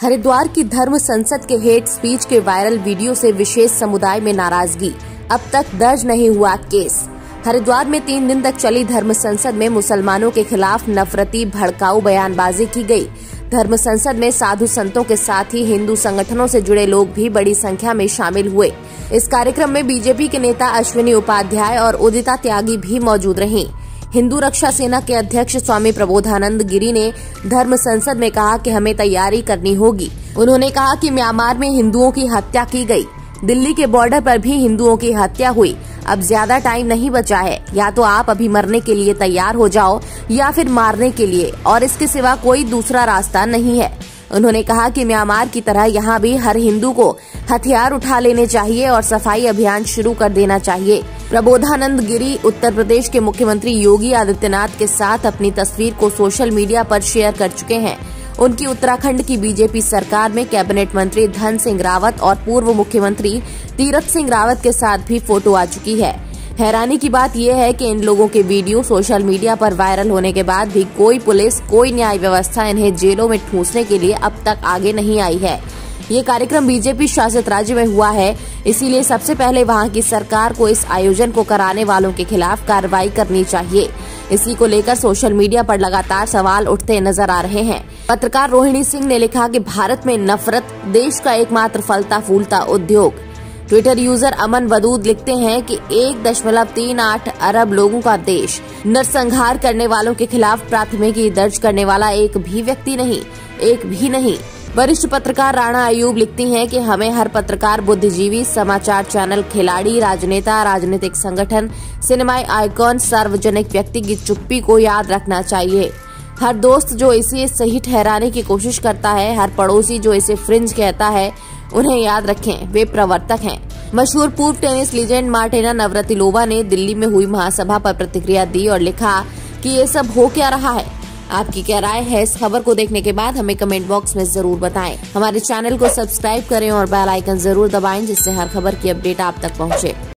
हरिद्वार की धर्म संसद के हेट स्पीच के वायरल वीडियो से विशेष समुदाय में नाराजगी, अब तक दर्ज नहीं हुआ केस। हरिद्वार में 3 दिन तक चली धर्म संसद में मुसलमानों के खिलाफ नफरती भड़काऊ बयानबाजी की गई। धर्म संसद में साधु संतों के साथ ही हिंदू संगठनों से जुड़े लोग भी बड़ी संख्या में शामिल हुए। इस कार्यक्रम में बीजेपी के नेता अश्विनी उपाध्याय और उदिता त्यागी भी मौजूद रहीं। हिंदू रक्षा सेना के अध्यक्ष स्वामी प्रबोधानंद गिरी ने धर्म संसद में कहा कि हमें तैयारी करनी होगी। उन्होंने कहा कि म्यांमार में हिंदुओं की हत्या की गई, दिल्ली के बॉर्डर पर भी हिंदुओं की हत्या हुई। अब ज्यादा टाइम नहीं बचा है, या तो आप अभी मरने के लिए तैयार हो जाओ या फिर मारने के लिए, और इसके सिवा कोई दूसरा रास्ता नहीं है। उन्होंने कहा कि म्यांमार की तरह यहाँ भी हर हिंदू को हथियार उठा लेने चाहिए और सफाई अभियान शुरू कर देना चाहिए। प्रबोधानंद गिरी उत्तर प्रदेश के मुख्यमंत्री योगी आदित्यनाथ के साथ अपनी तस्वीर को सोशल मीडिया पर शेयर कर चुके हैं। उनकी उत्तराखंड की बीजेपी सरकार में कैबिनेट मंत्री धन सिंह रावत और पूर्व मुख्यमंत्री तीरथ सिंह रावत के साथ भी फोटो आ चुकी है। हैरानी की बात यह है कि इन लोगों के वीडियो सोशल मीडिया पर वायरल होने के बाद भी कोई पुलिस, कोई न्याय व्यवस्था इन्हें जेलों में ठूंसने के लिए अब तक आगे नहीं आई है। ये कार्यक्रम बीजेपी शासित राज्य में हुआ है, इसीलिए सबसे पहले वहां की सरकार को इस आयोजन को कराने वालों के खिलाफ कार्रवाई करनी चाहिए। इसी को लेकर सोशल मीडिया पर लगातार सवाल उठते नजर आ रहे हैं। पत्रकार रोहिणी सिंह ने लिखा कि भारत में नफरत देश का एकमात्र फलता फूलता उद्योग। ट्विटर यूजर अमन वदूद लिखते हैं कि 1.38 अरब लोगों का देश, नरसंहार करने वालों के खिलाफ प्राथमिकी दर्ज करने वाला एक भी व्यक्ति नहीं, एक भी नहीं। वरिष्ठ पत्रकार राणा अयूब लिखती हैं कि हमें हर पत्रकार, बुद्धिजीवी, समाचार चैनल, खिलाड़ी, राजनेता, राजनीतिक संगठन, सिनेमाई आइकॉन, सार्वजनिक व्यक्ति की चुप्पी को याद रखना चाहिए। हर दोस्त जो इसे सही ठहराने की कोशिश करता है, हर पड़ोसी जो इसे फ्रिंज कहता है, उन्हें याद रखें, वे प्रवर्तक हैं। मशहूर पूर्व टेनिस लीजेंड मार्टिना नवरातिलोवा ने दिल्ली में हुई महासभा पर प्रतिक्रिया दी और लिखा कि ये सब हो क्या रहा है। आपकी क्या राय है इस खबर को देखने के बाद हमें कमेंट बॉक्स में जरूर बताएं। हमारे चैनल को सब्सक्राइब करें और बेल आइकन जरूर दबाएं, जिससे हर खबर की अपडेट आप तक पहुंचे।